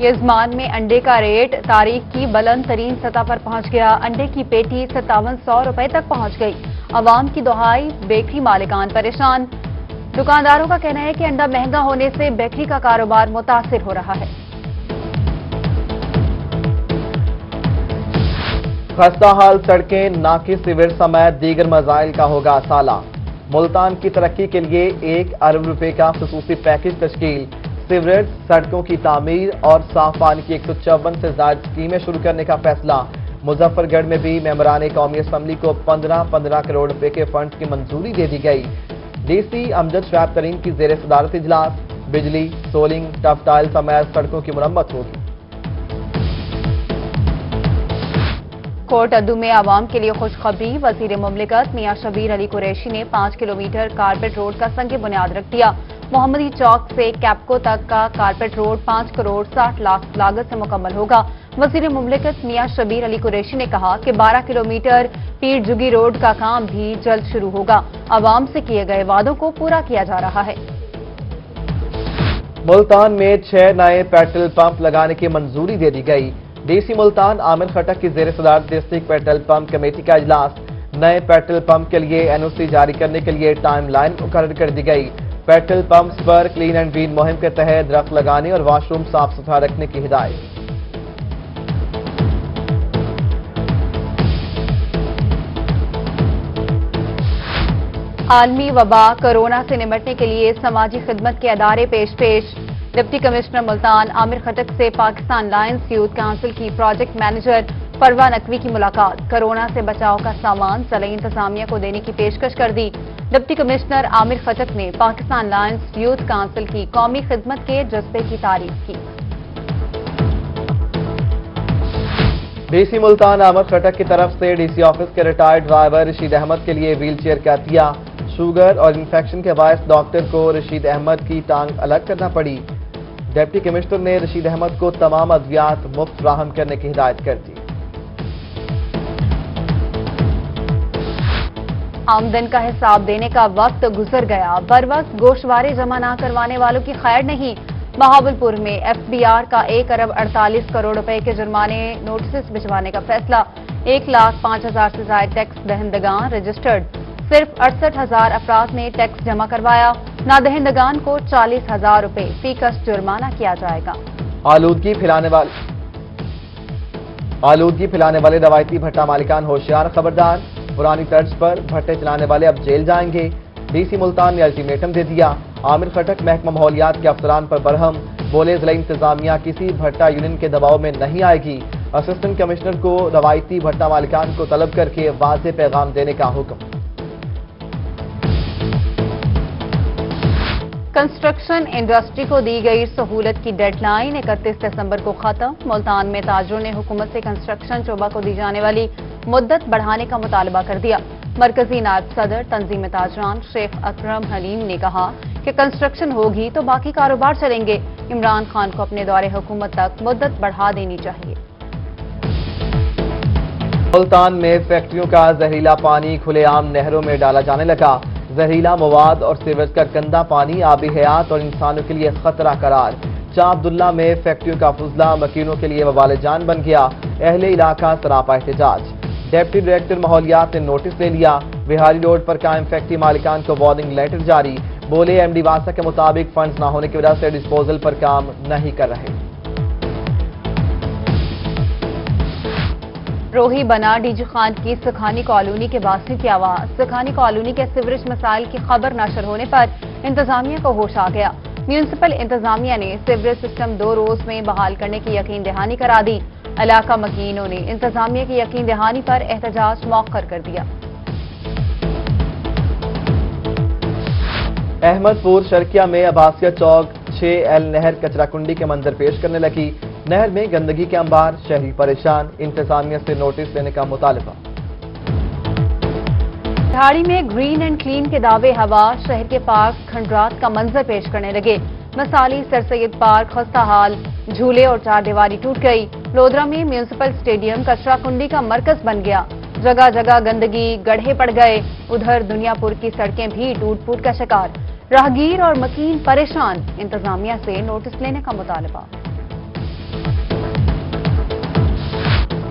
यजमान में अंडे का रेट तारीख की बुलंद तरीन सतह पर पहुंच गया। अंडे की पेटी 5700 रुपए तक पहुंच गई। अवाम की दुहाई, बेकरी मालिकान परेशान। दुकानदारों का कहना है कि अंडा महंगा होने से बेकरी का कारोबार मुतासिर हो रहा है। खस्ता हाल सड़कें, नाके, सीवर समेत दीगर मसाइल का होगा साला। मुल्तान की तरक्की के लिए 1 अरब रुपए का खसूसी पैकेज तश्कील। सीवरेज, सड़कों की तामीर और साफ पानी की 154 से ज्यादा स्कीमें शुरू करने का फैसला। मुजफ्फरगढ़ में भी मेंबरान कौमी असम्बली को 15 करोड़ रुपए के फंड की मंजूरी दे दी गई। डीसी अमजद शोएब तरीन की जेर सदारत इजलास। बिजली, सोलिंग, टफटाइल समेत सड़कों की मुरम्मत होगी। कोट अद्दू में आवाम के लिए खुशखबरी। वजीर मुमलिकत मियां शबीर अली कुरैशी ने 5 किलोमीटर कारपेट रोड का संग बुनियाद रख दिया। मोहम्मदी चौक से कैप्को तक का कारपेट रोड 5 करोड़ 60 लाख लागत से मुकम्मल होगा। वजीर मुमलिकत मियां शबीर अली कुरैशी ने कहा कि 12 किलोमीटर पीर जुगी रोड का काम भी जल्द शुरू होगा। आवाम से किए गए वादों को पूरा किया जा रहा है। मुल्तान में 6 नए पेट्रोल पंप लगाने की मंजूरी दे दी गई। डीसी मुल्तान आमिर खटक की जेर सदारत डिस्ट्रिक्ट पेट्रोल पंप कमेटी का इजलास। नए पेट्रोल पंप के लिए एनओसी जारी करने के लिए टाइम लाइन मुकर्रर कर दी गई। पेट्रोल पंप्स पर क्लीन एंड ग्रीन मुहिम के तहत दरख्त लगाने और वाशरूम साफ सुथरा रखने की हिदायत। आलमी वबा कोरोना से निपटने के लिए समाजी खिदमत के अदारे पेश। डिप्टी कमिश्नर मुल्तान आमिर खटक से पाकिस्तान लायंस यूथ काउंसिल की प्रोजेक्ट मैनेजर परवा नकवी की मुलाकात। कोरोना से बचाव का सामान ज़िला इंतजामिया को देने की पेशकश कर दी। डिप्टी कमिश्नर आमिर खटक ने पाकिस्तान लायंस यूथ काउंसिल की कौमी खिदमत के जज्बे की तारीफ की। डीसी मुल्तान आमिर खटक की तरफ से डीसी ऑफिस के रिटायर्ड ड्राइवर रशीद अहमद के लिए व्हील चेयर का दिया। शुगर और इन्फेक्शन के बायस डॉक्टर को रशीद अहमद की टांग अलग करना पड़ी। डिप्टी कमिश्नर ने रशीद अहमद को तमाम अद्वियात मुफ्त फराहम करने की हिदायत कर दी। आमदन का हिसाब देने का वक्त गुजर गया। बर वक्त गोशवारे जमा न करवाने वालों की खैर नहीं। बहावलपुर में एफबीआर का 1 अरब 48 करोड़ रुपए के जुर्माने नोटिस भिजवाने का फैसला। 1,05,000 से ज्यादा टैक्स दहंदगान रजिस्टर्ड। सिर्फ 68,000 अफराद ने टैक्स जमा करवाया। नादहिंदगान को 40,000 रुपए फी कस जुर्माना किया जाएगा। आलूदगी फैलाने वाले रवायती भट्टा मालिकान होशियार, खबरदार। पुरानी तर्ज पर भट्टे चलाने वाले अब जेल जाएंगे। डीसी मुल्तान ने अल्टीमेटम दे दिया। आमिर खटक महकमा माहौलियात के अफसरान पर बरहम। बोले जिला इंतजामिया किसी भट्टा यूनियन के दबाव में नहीं आएगी। असिस्टेंट कमिश्नर को रवायती भट्टा मालिकान को तलब करके वाज़ेह पैगाम देने का हुक्म। कंस्ट्रक्शन इंडस्ट्री को दी गई सहूलत की डेडलाइन 31 दिसंबर को खत्म। मुल्तान में ताजरों ने हुकूमत से कंस्ट्रक्शन शोबा को दी जाने वाली मुद्दत बढ़ाने का मुतालबा कर दिया। मरकजी नायब सदर तंजीम ताजरान शेख अकरम हलीम ने कहा कि कंस्ट्रक्शन होगी तो बाकी कारोबार चलेंगे। इमरान खान को अपने दौरे हुकूमत तक मुद्दत बढ़ा देनी चाहिए। मुल्तान में फैक्ट्रियों का जहरीला पानी खुलेआम नहरों में डाला जाने लगा। जहरीला मवाद और सीवरेज का गंदा पानी आबी हयात और इंसानों के लिए खतरा करार। शाह अब्दुल्ला में फैक्ट्रियों का फुजला मकीनों के लिए वबाल जान बन गया। अहले इलाका सरापा एहतजाज। डिप्टी डायरेक्टर माहौलियात ने नोटिस ले लिया। बिहारी रोड पर कायम फैक्ट्री मालिकान को वार्निंग लेटर जारी। बोले एमडी वासा के मुताबिक फंड्स न होने की वजह से डिस्पोजल पर काम नहीं कर रहे। रोही बना डीजी खान की सखानी कॉलोनी के वासियों की आवाज। सखानी कॉलोनी के सीवरेज मसाइल की खबर नशर होने पर इंतजामिया को होश आ गया। म्यूनिसिपल इंतजामिया ने सीवरेज सिस्टम 2 रोज में बहाल करने की यकीन दहानी करा दी। इलाका मकीनों ने इंतजामिया की यकीन दहानी पर एहतजाज मौखर कर दिया। अहमदपुर शर्किया में अब्बासिया चौक 6L नहर कचरा कुंडी के मंजर पेश करने लगी। नहर में गंदगी के अंबार, शहरी परेशान। इंतजामिया से नोटिस लेने का मुतालबा। ढाड़ी में ग्रीन एंड क्लीन के दावे हवा। शहर के पार्क खंडरात का मंजर पेश करने लगे। मसाली, सर सैयद पार्क खस्ता हाल। झूले और 4 दीवारी टूट गई। लोधरा में म्यूनिसिपल स्टेडियम कचरा कुंडी का मरकज बन गया। जगह जगह गंदगी, गड्ढे पड़ गए। उधर दुनियापुर की सड़कें भी टूट फूट का शिकार। राहगीर और मकीन परेशान। इंतजामिया से नोटिस लेने का मुतालबा।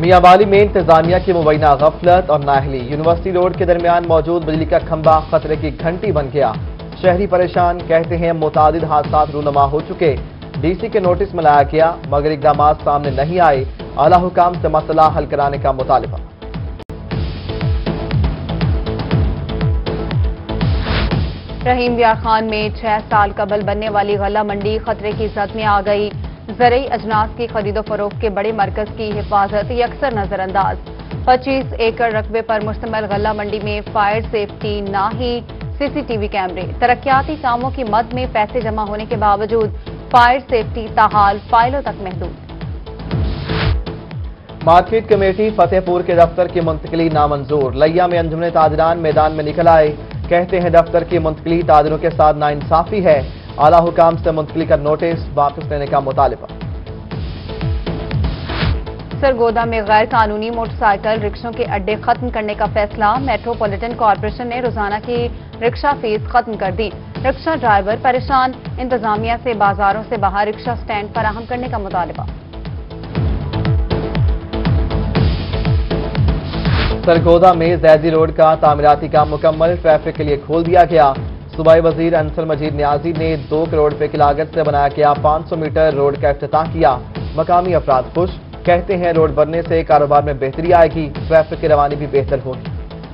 میاں والی میں انتظامیہ کی مبینہ غفلت اور نااہلی، یونیورسٹی روڈ کے درمیان موجود بجلی کا کھمبا خطرے کی گھنٹی بن گیا، شہری پریشان، کہتے ہیں متعدد حادثات رونما ہو چکے، ڈی سی کے نوٹس میں لایا گیا مگر اقدامات سامنے نہیں آئے، اعلیٰ حکام سے مسئلہ حل کرانے کا مطالبہ۔ رحیم یار خان میں 6 سال قبل بننے والی غلہ منڈی خطرے کی زد میں آ گئی، زرعی اجناس کی خرید و فروخت کے بڑے مرکز کی حفاظت یکسر نظر انداز، 25 ایکڑ رقبے پر مشتمل غلہ منڈی میں فائر سیفٹی نہ ہی سی سی ٹی وی کیمرے، ترقیاتی کاموں کی مد میں پیسے جمع ہونے کے باوجود فائر سیفٹی تاحال فائلوں تک محدود۔ مارکیٹ کمیٹی فتح پور کے دفتر کی منتقلی نامنظور، لیا میں انجمن تاجران میدان میں نکل آئے، کہتے ہیں دفتر کی منتقلی تاجروں کے ساتھ ناانصافی ہے، اعلیٰ حکام سے منتقلی کا نوٹس واپس لینے کا مطالبہ۔ سرگودا میں غیر قانونی موٹر سائیکل رکشوں کے اڈے ختم کرنے کا فیصلہ، میٹروپولیٹن کارپوریشن نے روزانہ کی رکشہ فیس ختم کر دی، رکشہ ڈرائیور پریشان، انتظامیہ سے بازاروں سے باہر رکشہ سٹینڈ فراہم کرنے کا مطالبہ۔ سرگودا میں زیدی روڈ کا تعمیراتی کام مکمل، ٹریفک کے لیے کھول دیا گیا، صوبائی وزیر انصر مجید نیازی نے 2 کروڑ روپے کی لاگت سے بنایا گیا 500 میٹر روڈ کا افتتاح کیا، مقامی افراد خوش، کہتے ہیں روڈ بننے سے کاروبار میں بہتری آئے گی، ٹریفک کی روانی بھی بہتر ہوگی۔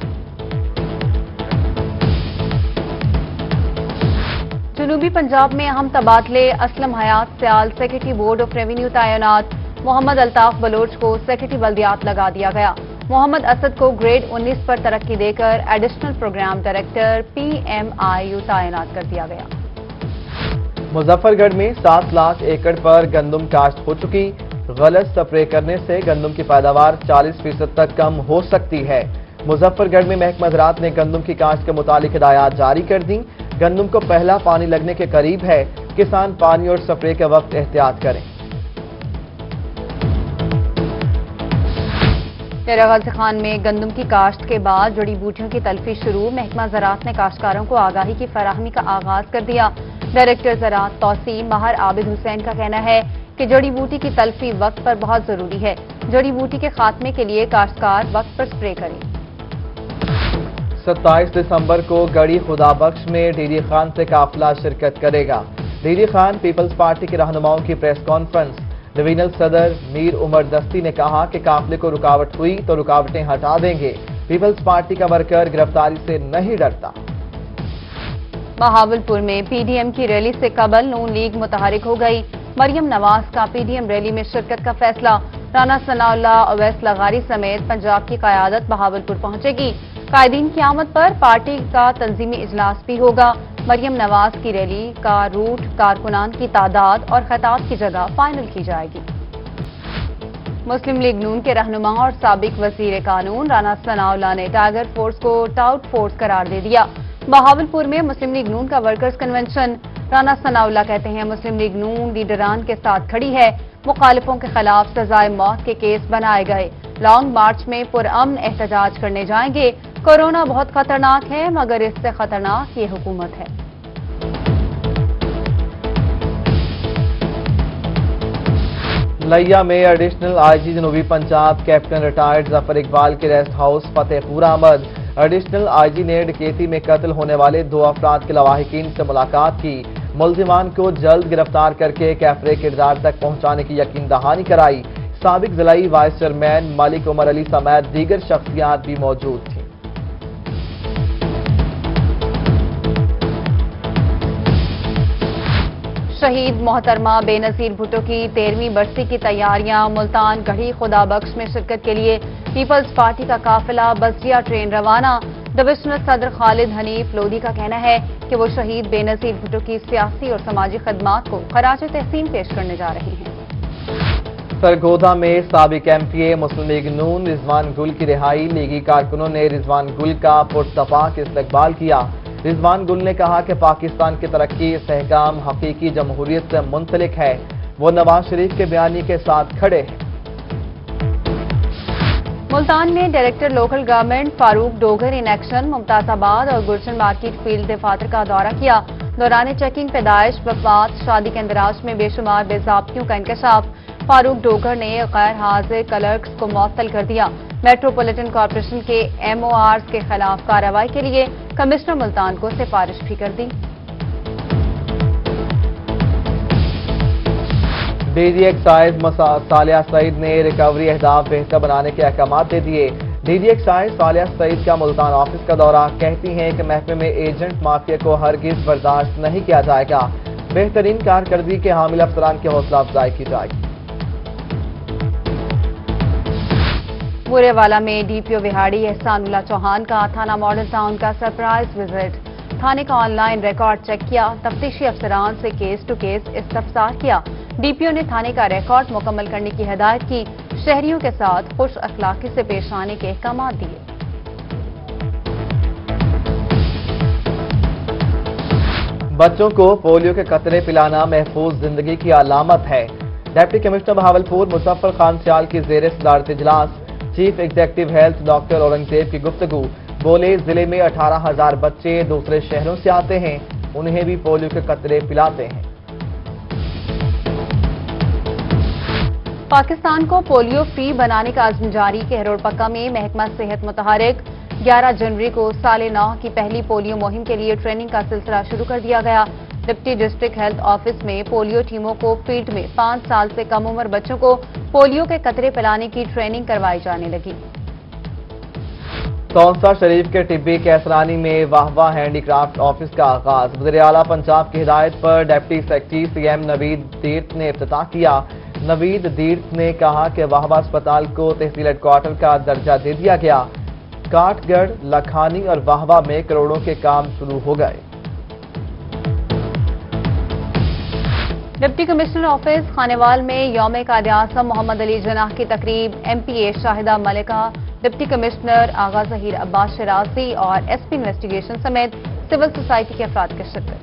جنوبی پنجاب میں اہم تبادلے، Aslam Hayat Sial secretary board of revenue تعینات، محمد الطاف بلوچ کو سیکرٹری بلدیات لگا دیا گیا، محمد اسد کو گریڈ 19 پر ترقی دے کر ایڈیشنل پروگرام ڈائریکٹر PMIU تعینات کر دیا گیا۔ مظفر گڑھ میں 7 لاکھ ایکڑ پر گندم کاشت ہو چکی، غلط سپرے کرنے سے گندم کی پیداوار 40% تک کم ہو سکتی ہے، مظفر گڑھ میں محکمہ زراعت نے گندم کی کاشت کے متعلق ہدایات جاری کر دیں، گندم کو پہلا پانی لگنے کے قریب ہے، کسان پانی اور سپرے کے وقت احتیاط کریں۔ ڈیرہ غازی خان میں گندم کی کاشت کے بعد جڑی بوٹیوں کی تلفی شروع، محکمہ زراعت نے کاشتکاروں کو آگاہی کی فراہمی کا آغاز کر دیا، ڈائریکٹر زراعت توسیع ماہر عابد حسین کا کہنا ہے کہ جڑی بوٹی کی تلفی وقت پر بہت ضروری ہے، جڑی بوٹی کے خاتمے کے لیے کاشتکار وقت پر سپرے کریں۔ 27 دسمبر کو گڑھی خدا بخش میں ڈیری خان سے قافلہ شرکت کرے گا، ڈیری خان پیپلز پارٹی کے رہنماؤں کی پریس کانفرنس، ڈویژنل صدر میر عمر دستی نے کہا کہ قافلے کو رکاوٹ ہوئی تو رکاوٹیں ہٹا دیں گے، پیپلز پارٹی کا ورکر گرفتاری سے نہیں ڈرتا۔ بہاولپور میں PDM کی ریلی سے قبل نون لیگ متحرک ہو گئی، مریم نواز کا PDM ریلی میں شرکت کا فیصلہ، رانا ثناء اللہ اویس لغاری سمیت پنجاب کی قیادت بہاولپور پہنچے گی، قائدین کی آمد پر پارٹی کا تنظیمی اجلاس بھی ہوگا، مریم نواز کی ریلی کا روٹ، کارکنان کی تعداد اور خطاب کی جگہ فائنل کی جائے گی۔ مسلم لیگ نون کے رہنما اور سابق وزیر قانون رانا ثناء اللہ نے ٹائیگر فورس کو ٹاؤٹ فورس قرار دے دیا، بہاولپور میں مسلم لیگ نون کا workers convention, Rana Sanaullah کہتے ہیں مسلم لیگ نون لیڈران کے ساتھ کھڑی ہے، مخالفوں کے خلاف سزائے موت کے کیس بنائے گئے، لانگ مارچ میں پرامن احتجاج کرنے جائیں گے، کورونا بہت خطرناک ہے مگر اس سے خطرناک یہ حکومت ہے۔ لیا میں ایڈیشنل IG جنوبی پنجاب کیپٹن ریٹائرڈ ظفر اقبال کے ریسٹ ہاؤس فتح پور آمد، ایڈیشنل IG نے ڈکیتی میں قتل ہونے والے 2 افراد کے لواحقین سے ملاقات کی، ملزمان کو جلد گرفتار کر کے کیفرے کردار تک پہنچانے کی یقین دہانی کرائی، سابق ضلعی وائس چیئرمین ملک عمر علی سمیت دیگر شخصیات بھی موجود تھیں۔ شہید محترمہ بے نظیر بھٹو کی 13ویں برسی کی تیاریاں، ملتان گڑھی خدا بخش میں شرکت کے لیے پیپلز پارٹی کا قافلہ بسیا ٹرین روانہ، ڈویژنل صدر خالد حنیف لودھی کا کہنا ہے کہ وہ شہید بے نظیر بھٹو کی سیاسی اور سماجی خدمات کو خراج تحسین پیش کرنے جا رہے ہیں۔ سرگودا میں سابق MPA مسلم لیگ نون رضوان گل کی رہائی، لیگی کارکنوں نے رضوان گل کا پرتپاک استقبال کیا، رضوان گل نے کہا کہ پاکستان کی ترقی استحکام حقیقی جمہوریت سے منسلک ہے، وہ نواز شریف کے بیانیے کے ساتھ کھڑے ہیں۔ ملتان میں director local government Farooq Dogar in action Mumtazabad اور گلشن مارکیٹ فیلڈ دفاتر کا دورہ کیا، دوران چیکنگ پیدائش، وفات، شادی کے اندراج میں بے شمار بے ضابطگیوں کا انکشاف، फारूक डोगर ने गैर हाजिर क्लर्क्स को मुअत्तल कर दिया। मेट्रोपॉलिटन कॉरपोरेशन के MORs के खिलाफ कार्रवाई के लिए कमिश्नर मुल्तान को सिफारिश भी कर दी। DG एक्साइज सालिया सईद ने रिकवरी अहदाफ बेहतर बनाने के अहकाम दे दिए। DG एक्साइज सालिया सईद का मुल्तान ऑफिस का दौरा, कहती हैं कि महकमे में एजेंट माफिया को हरगिज बर्दाश्त नहीं किया जाएगा। बेहतरीन कारकर्दगी के हामिल अफसरान की हौसला अफजाई की जाएगी। मुरेवाला में DPO विहाड़ी एहसानुल्लाह चौहान का थाना मॉडल टाउन का सरप्राइज विजिट। थाने का ऑनलाइन रिकॉर्ड चेक किया, तफ्तीशी अफसरान से केस टू केस इस्तफसार किया। DPO ने थाने का रिकॉर्ड मुकम्मल करने की हिदायत की। शहरियों के साथ खुश अखलाकी से पेश आने के अहकाम दिए। बच्चों को पोलियो के कतरे पिलाना महफूज जिंदगी की अलामत है। डिप्टी कमिश्नर बहावलपुर मुजफ्फर खान सियाल की ज़ेर सदारत इजलास chief executive health doctor Aurangzeb की गुफ्तगू। बोले, जिले में 18,000 बच्चे दूसरे शहरों से आते हैं, उन्हें भी पोलियो के कतरे पिलाते हैं। पाकिस्तान को पोलियो फ्री बनाने का अज़्म जारी। केहरोडपक्का में महकमा सेहत मुतहरिक 11 जनवरी को साले 9 की पहली पोलियो मुहिम के लिए ट्रेनिंग का सिलसिला शुरू कर दिया गया। डिप्टी डिस्ट्रिक्ट हेल्थ ऑफिस में पोलियो टीमों को फील्ड में 5 साल से कम उम्र बच्चों को पोलियो के कतरे पिलाने की ट्रेनिंग करवाई जाने लगी। तौसा शरीफ के टिब्बी कैसरानी में वाहवा हैंडीक्राफ्ट ऑफिस का आगाज। वज़ीर आला पंजाब की हिदायत पर डिप्टी सेक्रेटरी CM नवीद दीर्थ ने इफ्तिताह किया। नवीद दीर्थ ने कहा कि वाहवा अस्पताल को तहसील हेडक्वार्टर का दर्जा दे दिया गया। काठगढ़, लखानी और वाहवा में करोड़ों के काम शुरू हो गए। डिप्टी कमिश्नर ऑफिस खानेवाल में यौम कायद-ए-आज़म मोहम्मद अली जनाह की तकरीब। MPA Shahida Malika, deputy commissioner Agha Zaheer Abbas Shirazi और SP इन्वेस्टिगेशन समेत सिविल सोसाइटी के अफराद की शिरकत।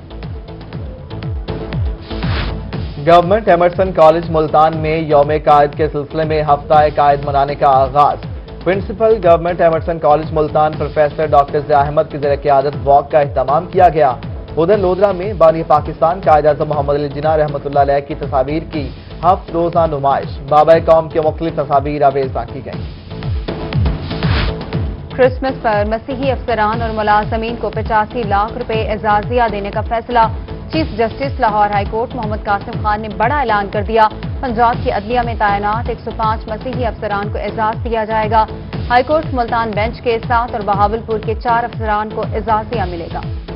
गवर्नमेंट एमर्सन कॉलेज मुल्तान में यौम कायद के सिलसिले में हफ्ता कायद मनाने का आगाज। Principal government Emerson college Multan professor doctor Zia Ahmed की ज़ेर-ए-क़ियादत वॉक का एहतमाम किया गया। उधर लोधरा में बानी पाकिस्तान कायद-ए-आज़म मोहम्मद अली जिन्ना रहमतुल्लाह अलैह की तस्वीर की हफ्त रोज़ा नुमाइश। बाबा कौम की मुख्तलिफ तस्वीर आवेज़ा की गई। क्रिसमस पर मसीही अफसरान और मुलाजमीन को 85 लाख रुपए एजाजिया देने का फैसला। Chief justice Lahore high court Mohammad Qasim Khan ने बड़ा ऐलान कर दिया। पंजाब की अदलिया में तैनात 105 मसीही अफसरान को एजाज दिया जाएगा। हाई कोर्ट मुल्तान बेंच के 7 और बहावलपुर के 4 अफसरान को एजाजिया मिलेगा।